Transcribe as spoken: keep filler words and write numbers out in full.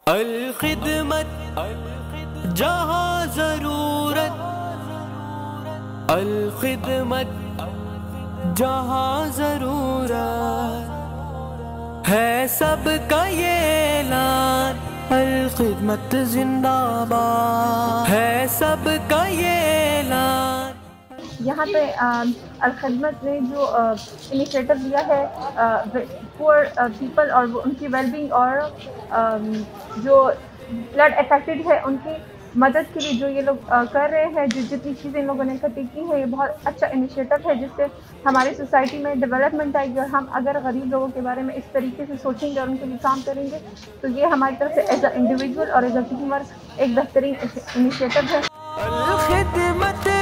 अल खिदमत जहाँ ज़रूरत, अल खिदमत जहाँ ज़रूरत है, सबका ये ऐलान अल खिदमत जिंदाबाद है, सबका ये ऐलान। यहाँ पे अल खिदमत ने जो इनिशिएटिव लिया है पुअर पीपल और वो उनकी वेलबींग और आ, जो फ्लड अफेक्टेड है उनकी मदद के लिए जो ये लोग आ, कर रहे हैं, जो जितनी चीज़ें इन लोगों ने इकट्ठी की है, ये बहुत अच्छा इनिशिएटिव है जिससे हमारी सोसाइटी में डेवलपमेंट आएगी। और हम अगर गरीब लोगों के बारे में इस तरीके से सोचेंगे और उनके लिए काम करेंगे तो ये हमारी तरफ से एज अ इंडिविजुअल और एज अ टीम वर्क एक बेहतरीन इनिशिएटिव है।